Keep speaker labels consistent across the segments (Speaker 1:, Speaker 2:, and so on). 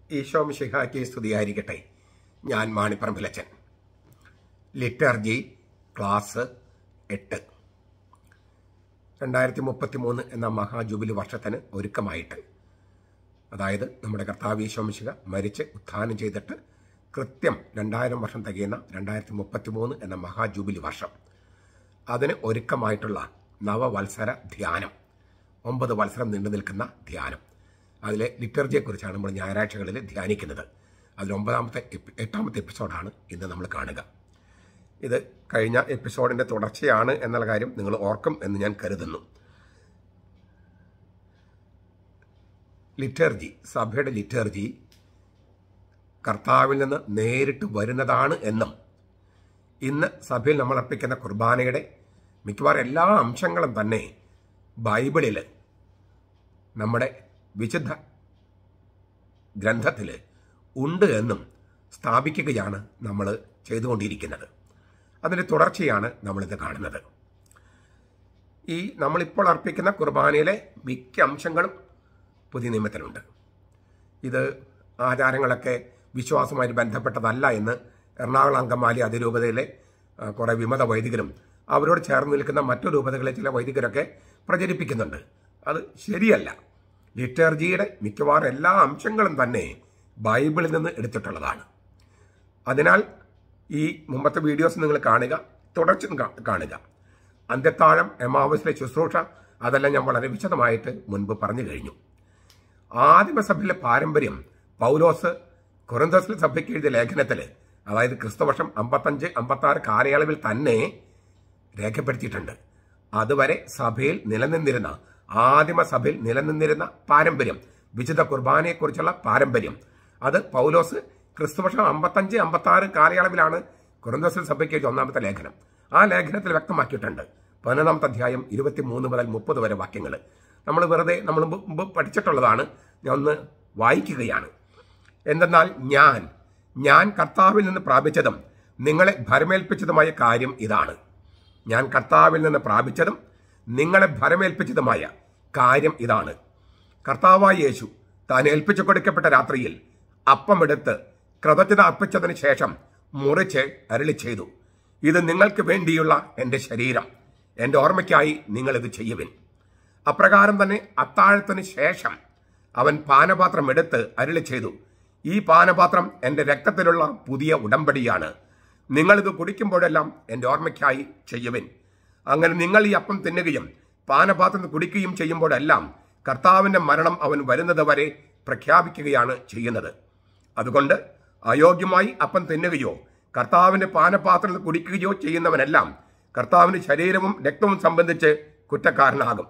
Speaker 1: ഈശോ മിശിഹായ്ക്ക് സ്തുതിയായിരിക്കട്ടെ. ഞാൻ മാണിപ്പറമ്പിലച്ചൻ. ലിറ്റർജി ക്ലാസ് 8 2033 എന്ന മഹാജൂബിലി വർഷത്തിന് ഒരുക്കമായിട്ട്, അതായത് നമ്മുടെ കർത്താവ് ഈശോ മിശിഹ മരിച്ച് ഉത്ഥാനം ചെയ്തിട്ട് കൃത്യം 2000 വർഷം തികയുന്ന 2033 എന്ന മഹാജൂബിലി വർഷം, അതിന് ഒരുക്കമായിട്ടുള്ള നവവത്സര ധ്യാനം, 9 വത്സരം നീണ്ടു നിൽക്കുന്ന ധ്യാനം. അതിലെ ലിറ്റർജിയെക്കുറിച്ചാണ് നമ്മൾ ഞായറാഴ്ചകളിൽ ധ്യാനിക്കുന്നത്. അതിൽ 8ാമത്തെ എപ്പിസോഡാണ് ഇന്ന് നമ്മൾ കാണുക. ഇത് കഴിഞ്ഞ എപ്പിസോഡിൻ്റെ തുടർച്ചയാണ് എന്നുള്ള കാര്യം നിങ്ങൾ ഓർക്കും എന്ന് ഞാൻ കരുതുന്നു. ലിറ്റർജി, സഭയുടെ ലിറ്റർജി കർത്താവിൽ നിന്ന് നേരിട്ട് വരുന്നതാണ് എന്നും, ഇന്ന് സഭയിൽ നമ്മൾ അർപ്പിക്കുന്ന കുർബാനയുടെ മിക്കവാറും എല്ലാ അംശങ്ങളും തന്നെ ബൈബിളിൽ, നമ്മുടെ വിശുദ്ധ ഗ്രന്ഥത്തിൽ ഉണ്ട് എന്നും സ്ഥാപിക്കുകയാണ് നമ്മൾ ചെയ്തുകൊണ്ടിരിക്കുന്നത്. അതിൻ്റെ തുടർച്ചയാണ് നമ്മളിത് കാണുന്നത്. നമ്മളിപ്പോൾ അർപ്പിക്കുന്ന കുർബാനയിലെ മിക്ക അംശങ്ങളും പുതിയ നിയമത്തിലുണ്ട്. ഇത് ആചാരങ്ങളൊക്കെ വിശ്വാസവുമായി ബന്ധപ്പെട്ടതല്ല എന്ന് എറണാകുളം അങ്കമാലി അതിരൂപതയിലെ കുറേ വിമത വൈദികരും അവരോട് ചേർന്ന് നിൽക്കുന്ന മറ്റു രൂപതകളിലെ ചില വൈദികരൊക്കെ പ്രചരിപ്പിക്കുന്നുണ്ട്. അത് ശരിയല്ല. ലിറ്റർജിയുടെ മിക്കവാറും എല്ലാ അംശങ്ങളും തന്നെ ബൈബിളിൽ നിന്ന് എടുത്തിട്ടുള്ളതാണ്. അതിനാൽ ഈ മുമ്പത്തെ വീഡിയോസ് നിങ്ങൾ കാണുക, തുടർച്ച കാണുക. അന്ത്യത്താഴം, എമ്മാവസിലെ ശുശ്രൂഷ, അതെല്ലാം ഞാൻ വളരെ വിശദമായിട്ട് മുൻപ് പറഞ്ഞു കഴിഞ്ഞു. ആദിമസഭയിലെ പാരമ്പര്യം പൗലോസ് കൊരിന്ഥോസിലെ സഭയ്ക്ക് എഴുതിയ ലേഖനത്തിൽ, അതായത് ക്രിസ്തുവർഷം 55-56 കാലയളവിൽ തന്നെ രേഖപ്പെടുത്തിയിട്ടുണ്ട്. അതുവരെ സഭയിൽ നിലനിന്നിരുന്ന, ആദിമസഭയിൽ നിലനിന്നിരുന്ന പാരമ്പര്യം, വിശുദ്ധ കുർബാനയെക്കുറിച്ചുള്ള പാരമ്പര്യം, അത് പൗലോസ് ക്രിസ്തുവർഷം 55-56 കാലയളവിലാണ് കൊരിന്ഥോസിലെ സഭയ്ക്ക് എഴുതിയ 1ാമത്തെ ലേഖനം. ആ ലേഖനത്തിൽ വ്യക്തമാക്കിയിട്ടുണ്ട്. 11ാമത്തെ അധ്യായം 23 മുതൽ 30 വരെ വാക്യങ്ങൾ നമ്മൾ മുമ്പ് പഠിച്ചിട്ടുള്ളതാണ്. ഞാൻ ഒന്ന് വായിക്കുകയാണ്. എന്തെന്നാൽ ഞാൻ കർത്താവിൽ നിന്ന് പ്രാപിച്ചതും നിങ്ങളെ ഭരമേൽപ്പിച്ചതുമായ കാര്യം ഇതാണ്. ഞാൻ കർത്താവിൽ നിന്ന് പ്രാപിച്ചതും നിങ്ങളെ ഭരമേൽപ്പിച്ചതുമായ കാര്യം ഇതാണ്. കർത്താവായ യേശു താൻ ഏൽപ്പിച്ചു കൊടുക്കപ്പെട്ട രാത്രിയിൽ അപ്പമെടുത്ത് കൃതജ്ഞത അർപ്പിച്ചതിന് ശേഷം മുറിച്ച് അരുളി ചെയ്തു, ഇത് നിങ്ങൾക്ക് വേണ്ടിയുള്ള എൻ്റെ ശരീരം, എൻ്റെ ഓർമ്മയ്ക്കായി നിങ്ങളിത് ചെയ്യുവിൻ. അപ്രകാരം തന്നെ അത്താഴത്തിന് ശേഷം അവൻ പാനപാത്രം എടുത്ത് അരുളി ചെയ്തു, ഈ പാനപാത്രം എൻ്റെ രക്തത്തിലുള്ള പുതിയ ഉടമ്പടിയാണ്. നിങ്ങളിത് കുടിക്കുമ്പോഴെല്ലാം എൻ്റെ ഓർമ്മയ്ക്കായി ചെയ്യുവിൻ. അങ്ങനെ നിങ്ങൾ ഈ അപ്പം തിന്നുകയും പാനപാത്രം കുടിക്കുകയും ചെയ്യുമ്പോഴെല്ലാം കർത്താവിൻ്റെ മരണം അവൻ വരുന്നത് വരെ പ്രഖ്യാപിക്കുകയാണ് ചെയ്യുന്നത്. അതുകൊണ്ട് അയോഗ്യമായി അപ്പം തിന്നുകയോ കർത്താവിൻ്റെ പാനപാത്രം കുടിക്കുകയോ ചെയ്യുന്നവനെല്ലാം കർത്താവിൻ്റെ ശരീരവും രക്തവും സംബന്ധിച്ച് കുറ്റക്കാരനാകും.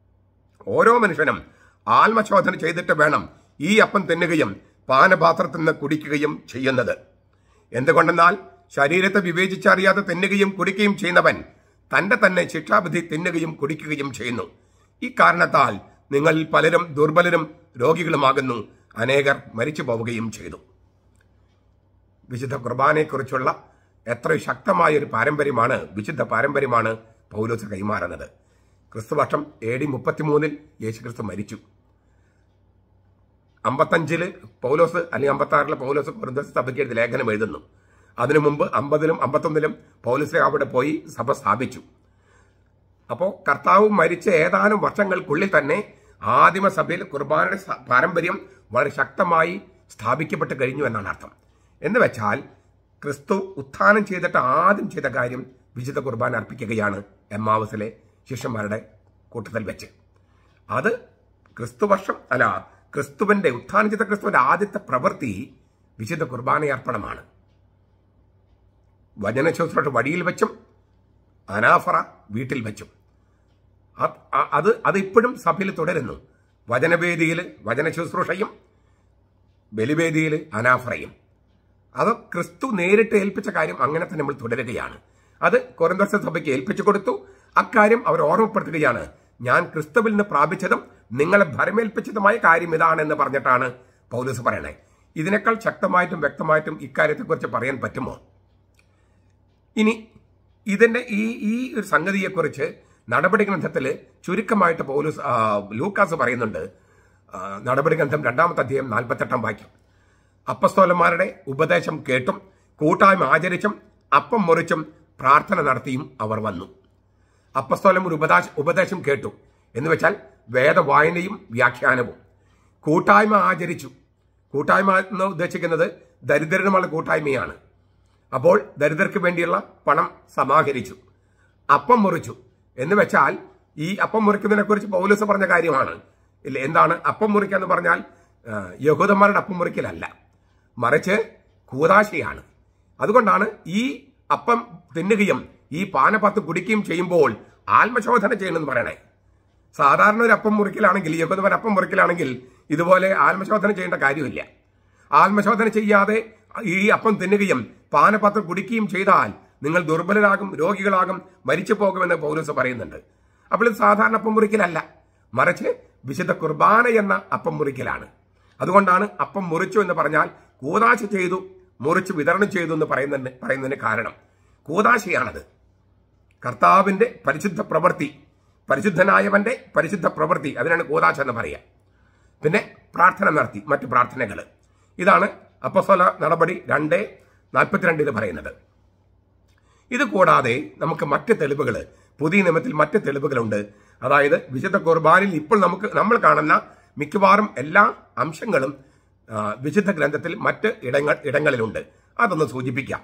Speaker 1: ഓരോ മനുഷ്യനും ആത്മശോധന ചെയ്തിട്ട് വേണം ഈ അപ്പം തിന്നുകയും പാനപാത്രത്തിൽ നിന്ന് കുടിക്കുകയും ചെയ്യുന്നത്. എന്തുകൊണ്ടെന്നാൽ ശരീരത്തെ വിവേചിച്ചറിയാതെ തിന്നുകയും കുടിക്കുകയും ചെയ്യുന്നവൻ തന്റെ തന്നെ ശിക്ഷാവിധി തിന്നുകയും കുടിക്കുകയും ചെയ്യുന്നു. ഈ കാരണത്താൽ നിങ്ങളിൽ പലരും ദുർബലരും രോഗികളുമാകുന്നു, അനേകർ മരിച്ചു പോവുകയും ചെയ്തു. വിശുദ്ധ കുർബാനയെക്കുറിച്ചുള്ള എത്ര ശക്തമായൊരു പാരമ്പര്യമാണ്, വിശുദ്ധ പാരമ്പര്യമാണ് പൗലോസ് കൈമാറുന്നത്. ക്രിസ്തുവർഷം AD 33 യേശുക്രിസ്തു മരിച്ചു. 55 പൗലോസ്, അല്ലെങ്കിൽ 56 പൗലോസ് കൊരിന്ഥോസ് സഭയ്ക്ക് എഴുതിയ ലേഖനം എഴുതുന്നു. അതിനു മുമ്പ് 50 51 പൗലോസ് അവിടെ പോയി സഭ സ്ഥാപിച്ചു. അപ്പോൾ കർത്താവ് മരിച്ച ഏതാനും വർഷങ്ങൾക്കുള്ളിൽ തന്നെ ആദിമസഭയിൽ കുർബാനയുടെ പാരമ്പര്യം വളരെ ശക്തമായി സ്ഥാപിക്കപ്പെട്ട് കഴിഞ്ഞു എന്നാണ് അർത്ഥം. എന്ന് വെച്ചാൽ ക്രിസ്തു ഉത്ഥാനം ചെയ്തിട്ട് ആദ്യം ചെയ്ത കാര്യം വിശുദ്ധ കുർബാന അർപ്പിക്കുകയാണ് എമ്മാവസിലെ ശിഷ്യന്മാരുടെ കൂട്ടത്തിൽ വെച്ച്. അത് ക്രിസ്തുവിന്റെ ഉത്ഥാനം ചെയ്ത ക്രിസ്തുവിന്റെ ആദ്യത്തെ പ്രവൃത്തി വിശുദ്ധ കുർബാനയർപ്പണമാണ്. വചന ശുശ്രൂഷ വഴിയിൽ വെച്ചും അനാഫറ വീട്ടിൽ വെച്ചും അത് ഇപ്പോഴും സഭയിൽ തുടരുന്നു. വചനവേദിയിൽ വചന ശുശ്രൂഷയും ബലിവേദിയിൽ അനാഫറയും. അത് ക്രിസ്തു നേരിട്ട് ഏൽപ്പിച്ച കാര്യം അങ്ങനെ തന്നെ നമ്മൾ തുടരുകയാണ്. അത് കൊരിന്ഥോസ് സഭയ്ക്ക് ഏൽപ്പിച്ചു കൊടുത്തു. അക്കാര്യം അവർ ഓർമ്മപ്പെടുത്തുകയാണ്. ഞാൻ ക്രിസ്തുവിൽ നിന്ന് പ്രാപിച്ചതും നിങ്ങളെ ഭരമേൽപ്പിച്ചതുമായ കാര്യം ഇതാണെന്ന് പറഞ്ഞിട്ടാണ് പൗലോസ് പറയണേ. ഇതിനേക്കാൾ ശക്തമായിട്ടും വ്യക്തമായിട്ടും ഇക്കാര്യത്തെക്കുറിച്ച് പറയാൻ പറ്റുമോ? ഇനി ഇതിന്റെ ഈ ഒരു സംഗതിയെക്കുറിച്ച് നടപടി ഗ്രന്ഥത്തിൽ ചുരുക്കമായിട്ട് ലൂക്കാസ് പറയുന്നുണ്ട്. നടപടി ഗ്രന്ഥം 2-ാമത്തെ അധ്യായം 48-ാം വാക്യം. അപ്പസ്തോലന്മാരുടെ ഉപദേശം കേട്ടും കൂട്ടായ്മ ആചരിച്ചും അപ്പം മുറിച്ചും പ്രാർത്ഥന നടത്തിയും അവർ വന്നു. അപ്പസ്തോലന്മാർ ഉപദേശം കേട്ടു എന്ന് വെച്ചാൽ വേദവായനയും വ്യാഖ്യാനവും. കൂട്ടായ്മ ആചരിച്ചു. കൂട്ടായ്മ എന്ന് ഉദ്ദേശിക്കുന്നത് ദരിദ്രനുമുള്ള കൂട്ടായ്മയാണ്. അപ്പോൾ ദരിദ്രർക്ക് വേണ്ടിയുള്ള പണം സമാഹരിച്ചു. അപ്പം മുറിച്ചു എന്ന് വെച്ചാൽ ഈ അപ്പം മുറിക്കുന്നതിനെ കുറിച്ച് പൗലോസ് പറഞ്ഞ കാര്യമാണ്. ഇല്ല, എന്താണ് അപ്പം മുറിക്കുക എന്ന് പറഞ്ഞാൽ യഹൂദന്മാരുടെ അപ്പം മുറിക്കലല്ല, മറിച്ച് കൂദാശയാണ്. അതുകൊണ്ടാണ് ഈ അപ്പം തിന്നുകയും ഈ പാനപാത്ത് കുടിക്കുകയും ചെയ്യുമ്പോൾ ആത്മശോധന ചെയ്യണമെന്ന് പറയണേ. സാധാരണ ഒരു അപ്പം മുറിക്കലാണെങ്കിൽ, യഹൂദന്മാർ അപ്പം മുറിക്കലാണെങ്കിൽ ഇതുപോലെ ആത്മശോധന ചെയ്യേണ്ട കാര്യമില്ല. ആത്മശോധന ചെയ്യാതെ ഈ അപ്പം തിന്നുകയും പാനപാത്രം കുടിക്കുകയും ചെയ്താൽ നിങ്ങൾ ദുർബലരാകും, രോഗികളാകും, മരിച്ചു പോകുമെന്ന് പൗലോസ് പറയുന്നുണ്ട്. അപ്പോൾ ഇത് സാധാരണ അപ്പം മുറിക്കലല്ല, മറിച്ച് വിശുദ്ധ കുർബാന എന്ന അപ്പം മുറിക്കലാണ്. അതുകൊണ്ടാണ് അപ്പം മുറിച്ചു എന്ന് പറഞ്ഞാൽ കൂദാശ ചെയ്തു, മുറിച്ച് വിതരണം ചെയ്തു എന്ന് പറയുന്നതിന് കാരണം കൂദാശയാണത്. കർത്താവിന്റെ പരിശുദ്ധ പ്രവൃത്തി, പരിശുദ്ധനായവന്റെ പരിശുദ്ധ പ്രവൃത്തി, അതിനാണ് കൂദാശ എന്ന് പറയുക. പിന്നെ പ്രാർത്ഥന നടത്തി, മറ്റു പ്രാർത്ഥനകൾ. ഇതാണ് അപ്പോസ്തല നടപടി 2:42 പറയുന്നത്. ഇത് കൂടാതെ നമുക്ക് മറ്റ് തെളിവുകൾ, പുതിയ നിയമത്തിൽ മറ്റ് തെളിവുകളുണ്ട്. അതായത് വിശുദ്ധ കുർബാനയിൽ ഇപ്പോൾ നമ്മൾ കാണുന്ന മിക്കവാറും എല്ലാ അംശങ്ങളും വിശുദ്ധ ഗ്രന്ഥത്തിൽ മറ്റ് ഇടങ്ങളിലുണ്ട്. അതൊന്ന് സൂചിപ്പിക്കാം.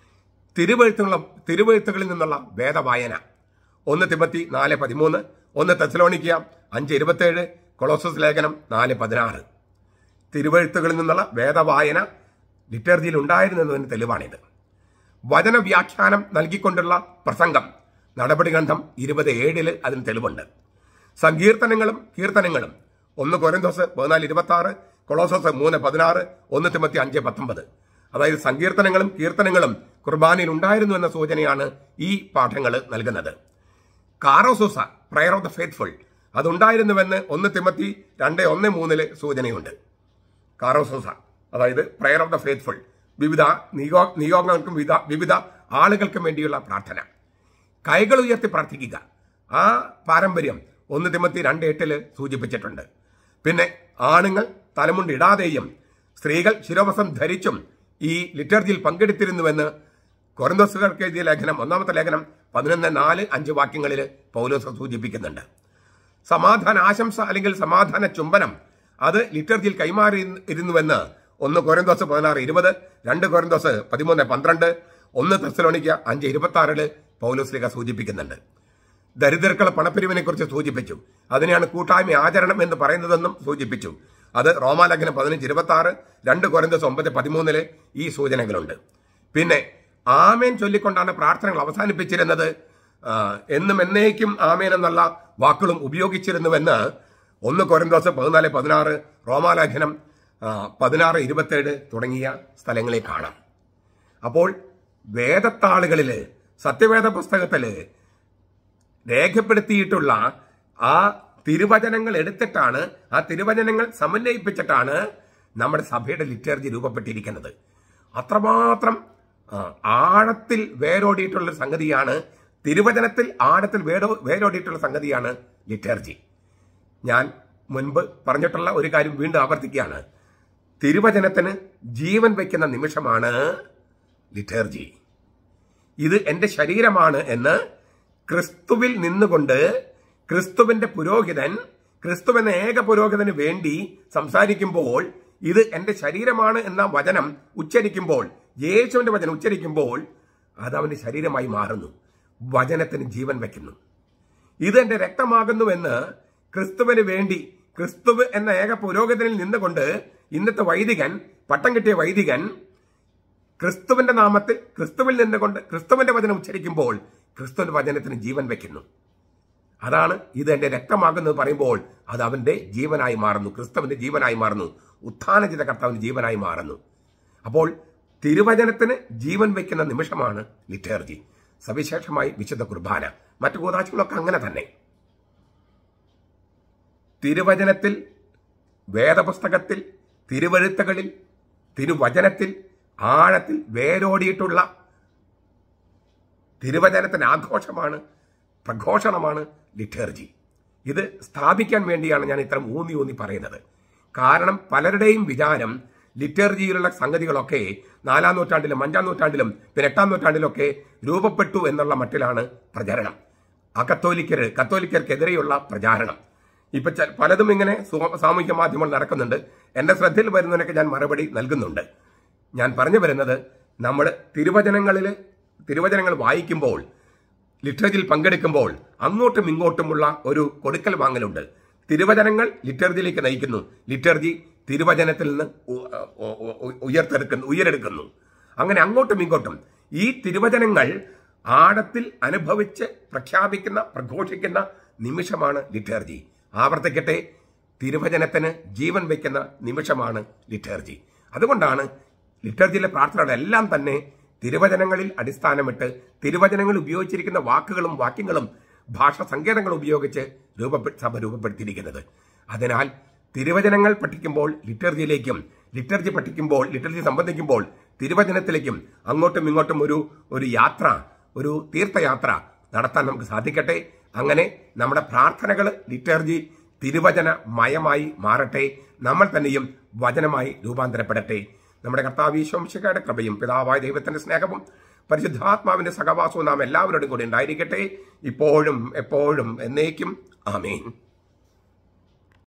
Speaker 1: തിരുവെഴുത്തുകളിൽ നിന്നുള്ള വേദവായന 1 തിമോത്തി 4:13, 1 തെസ്സലോനിക്ക 5:27, കൊളോസസ് ലേഖനം 4:16. തിരുവെഴുത്തുകളിൽ നിന്നുള്ള വേദവായന ലിറ്റർജിയിൽ ഉണ്ടായിരുന്നതിന് തെളിവാണിത്. വചനവ്യാഖ്യാനം നൽകിക്കൊണ്ടുള്ള പ്രസംഗം നടപടി ഗ്രന്ഥം 20:7 അതിന് തെളിവുണ്ട്. സങ്കീർത്തനങ്ങളും കീർത്തനങ്ങളും 1 കൊരിന്തോസ് 14:26, കൊളോസോസ് 3:16, 1 തിമോത്തി 5:19. അതായത് സങ്കീർത്തനങ്ങളും കീർത്തനങ്ങളും കുർബാനയിൽ ഉണ്ടായിരുന്നു എന്ന സൂചനയാണ് ഈ പാഠങ്ങൾ നൽകുന്നത്. കാറോസൂസ, പ്രയർ ഓഫ് ദ ഫെയ്ത്ത്ഫുൾ, അതുണ്ടായിരുന്നുവെന്ന് 1 തിമോത്തി 2:1-3 സൂചനയുണ്ട്. കാറോസൂസ അതായത് പ്രയർ ഓഫ് ദ ഫെയ്ത്ത്ഫുൾ, വിവിധ നിയോഗങ്ങൾക്കും വിവിധ ആളുകൾക്കും വേണ്ടിയുള്ള പ്രാർത്ഥന. കൈകൾ ഉയർത്തി പ്രാർത്ഥിക്കുക, ആ പാരമ്പര്യം 1 തിമോത്തി 2:8 സൂചിപ്പിച്ചിട്ടുണ്ട്. പിന്നെ ആണുങ്ങൾ തലമുണ്ടിടാതെയും സ്ത്രീകൾ ശിരോവസ്ത്രം ധരിച്ചും ഈ ലിറ്റർജിയിൽ പങ്കെടുത്തിരുന്നുവെന്ന് കൊരിന്തോസുകാർക്ക് എഴുതിയ ലേഖനം 1 ലേഖനം 11:4-5 വാക്യങ്ങളിൽ പൗലോസ് സൂചിപ്പിക്കുന്നുണ്ട്. സമാധാന ആശംസ അല്ലെങ്കിൽ സമാധാന ചുംബനം അത് ലിറ്റർജിയിൽ കൈമാറിയിരുന്നുവെന്ന് 1 കൊരിന്തോസ് 16:20, 2 കൊരിന്തോസ് 13:12, 1 തെസ്സലോനിക്ക 5:26 പൗലോസ് സൂചിപ്പിക്കുന്നുണ്ട്. ദരിദ്രർക്കുള്ള പണപ്പിരിവിനെ കുറിച്ച് സൂചിപ്പിച്ചു. അതിനെയാണ് കൂട്ടായ്മ ആചരണം എന്ന് പറയുന്നതെന്നും സൂചിപ്പിച്ചു. അത് റോമാലേഖനം 15:26, 2 കൊരിന്തോസ് 9:13 ഈ സൂചനകളുണ്ട്. പിന്നെ ആമേൻ ചൊല്ലിക്കൊണ്ടാണ് പ്രാർത്ഥനകൾ അവസാനിപ്പിച്ചിരുന്നത്. എന്നും എന്നേക്കും ആമേൻ എന്നുള്ള വാക്കുകളും ഉപയോഗിച്ചിരുന്നുവെന്ന് 1 കൊരിന്തോസ് 14:16, റോമാലേഖനം 16:27 തുടങ്ങിയ സ്ഥലങ്ങളിൽ കാണാം. അപ്പോൾ വേദത്താളുകളിൽ, സത്യവേദ പുസ്തകത്തിൽ രേഖപ്പെടുത്തിയിട്ടുള്ള ആ തിരുവചനങ്ങൾ എടുത്തിട്ടാണ്, ആ തിരുവചനങ്ങൾ സമന്വയിപ്പിച്ചിട്ടാണ് നമ്മുടെ സഭയുടെ ലിറ്റർജി രൂപപ്പെട്ടിരിക്കുന്നത്. അത്രമാത്രം ആഴത്തിൽ വേരോടിയിട്ടുള്ള സംഗതിയാണ് തിരുവചനത്തിൽ, ആഴത്തിൽ വേരോടിയിട്ടുള്ള സംഗതിയാണ് ലിറ്റർജി. ഞാൻ മുൻപ് പറഞ്ഞിട്ടുള്ള ഒരു കാര്യം വീണ്ടും ആവർത്തിക്കുകയാണ്. തിരുവചനത്തിന് ജീവൻ വയ്ക്കുന്ന നിമിഷമാണ് ലിറ്റർജി. ഇത് എന്റെ ശരീരമാണ് എന്ന് ക്രിസ്തുവിൽ നിന്നുകൊണ്ട് ക്രിസ്തുവിന്റെ പുരോഹിതൻ, ക്രിസ്തു എന്ന ഏക പുരോഹിതന് വേണ്ടി സംസാരിക്കുമ്പോൾ, ഇത് എന്റെ ശരീരമാണ് എന്ന വചനം ഉച്ചരിക്കുമ്പോൾ, യേശുവിന്റെ വചനം ഉച്ചരിക്കുമ്പോൾ അത് അവന്റെ ശരീരമായി മാറുന്നു, വചനത്തിന് ജീവൻ വയ്ക്കുന്നു. ഇത് എന്റെ രക്തമാകുന്നുവെന്ന് ക്രിസ്തുവിന് വേണ്ടി, ക്രിസ്തുവ് എന്ന ഏക പുരോഹിതനിൽ നിന്നുകൊണ്ട് ഇന്നത്തെ വൈദികൻ, പട്ടം കിട്ടിയ വൈദികൻ ക്രിസ്തുവിന്റെ നാമത്തിൽ ക്രിസ്തുവിൽ നിന്നുകൊണ്ട് ക്രിസ്തുവിന്റെ വചനം ഉച്ചരിക്കുമ്പോൾ ക്രിസ്തുവിന്റെ വചനത്തിന് ജീവൻ വയ്ക്കുന്നു. അതാണ് ഇത് എന്റെ രക്തമാകുന്നത് പറയുമ്പോൾ അത് അവന്റെ ജീവനായി മാറുന്നു, ക്രിസ്തുവിന്റെ ജീവനായി മാറുന്നു, ഉത്ഥാനം ചെയ്ത കർത്താവിന്റെ ജീവനായി മാറുന്നു. അപ്പോൾ തിരുവചനത്തിന് ജീവൻ വയ്ക്കുന്ന നിമിഷമാണ് ലിറ്റർജി. സവിശേഷമായി വിശുദ്ധ കുർബാന, മറ്റു കൂദാശകളൊക്കെ അങ്ങനെ തന്നെ. തിരുവചനത്തിൽ, വേദപുസ്തകത്തിൽ, തിരുവെഴുത്തുകളിൽ, തിരുവചനത്തിൽ ആഴത്തിൽ വേരോടിയിട്ടുള്ള തിരുവചനത്തിന്റെ ആഘോഷമാണ്, പ്രഘോഷണമാണ് ലിറ്റർജി. ഇത് സ്ഥാപിക്കാൻ വേണ്ടിയാണ് ഞാൻ ഇത്ര ഊന്നി പറയുന്നത്. കാരണം പലരുടെയും വിചാരം ലിറ്റർജിയിലുള്ള സംഗതികളൊക്കെ 4-ാം നൂറ്റാണ്ടിലും 5-ാം നൂറ്റാണ്ടിലും പിന്നെ 8-ാം നൂറ്റാണ്ടിലൊക്കെ രൂപപ്പെട്ടു എന്നുള്ള മട്ടിലാണ് പ്രചരണം. കത്തോലിക്കർക്കെതിരെയുള്ള പ്രചാരണം. ഇപ്പൊ പലതും ഇങ്ങനെ സാമൂഹ്യ മാധ്യമങ്ങൾ നടക്കുന്നുണ്ട്. എന്റെ ശ്രദ്ധയിൽ വരുന്നതിനൊക്കെ ഞാൻ മറുപടി നൽകുന്നുണ്ട്. ഞാൻ പറഞ്ഞു വരുന്നത്, നമ്മൾ തിരുവചനങ്ങൾ വായിക്കുമ്പോൾ, ലിറ്റർജിയിൽ പങ്കെടുക്കുമ്പോൾ അങ്ങോട്ടും ഇങ്ങോട്ടുമുള്ള ഒരു കൊടുക്കൽ വാങ്ങലുണ്ട്. തിരുവചനങ്ങൾ ലിറ്റർജിയിലേക്ക് നയിക്കുന്നു, ലിറ്റർജി തിരുവചനത്തിൽ നിന്ന് ഉയരെടുക്കുന്നു. അങ്ങനെ അങ്ങോട്ടും ഇങ്ങോട്ടും ഈ തിരുവചനങ്ങൾ ആഴത്തിൽ അനുഭവിച്ച് പ്രഘോഷിക്കുന്ന നിമിഷമാണ് ലിറ്റർജി. ആവർത്തിക്കട്ടെ, തിരുവചനത്തിന് ജീവൻ വയ്ക്കുന്ന നിമിഷമാണ് ലിറ്റർജി. അതുകൊണ്ടാണ് ലിറ്റർജിയിലെ പ്രാർത്ഥനകളെല്ലാം തന്നെ തിരുവചനങ്ങളിൽ അടിസ്ഥാനമിട്ട് തിരുവചനങ്ങൾ ഉപയോഗിച്ചിരിക്കുന്ന വാക്കുകളും വാക്യങ്ങളും ഭാഷാ സങ്കേതങ്ങൾ ഉപയോഗിച്ച് സഭ രൂപപ്പെടുത്തിയിരിക്കുന്നത്. അതിനാൽ തിരുവചനങ്ങൾ പഠിക്കുമ്പോൾ ലിറ്റർജിയിലേക്കും, ലിറ്റർജി സംബന്ധിക്കുമ്പോൾ തിരുവചനത്തിലേക്കും അങ്ങോട്ടും ഇങ്ങോട്ടും ഒരു യാത്ര, ഒരു തീർത്ഥയാത്ര നടത്താൻ നമുക്ക് സാധിക്കട്ടെ. അങ്ങനെ നമ്മുടെ പ്രാർത്ഥനകൾ ലിറ്റർജി തിരുവചനമയമായി മാറട്ടെ. നമ്മൾ തന്നെയും വചനമായി രൂപാന്തരപ്പെടട്ടെ. നമ്മുടെ കർത്താവ് ഈശോ മിശിഹായുടെ കൃപയും പിതാവായ ദൈവത്തിന്റെ സ്നേഹവും പരിശുദ്ധാത്മാവിന്റെ സഹവാസവും നാം എല്ലാവരോടും കൂടി ഉണ്ടായിരിക്കട്ടെ, ഇപ്പോഴും എപ്പോഴും എന്നേക്കും. ആമേൻ.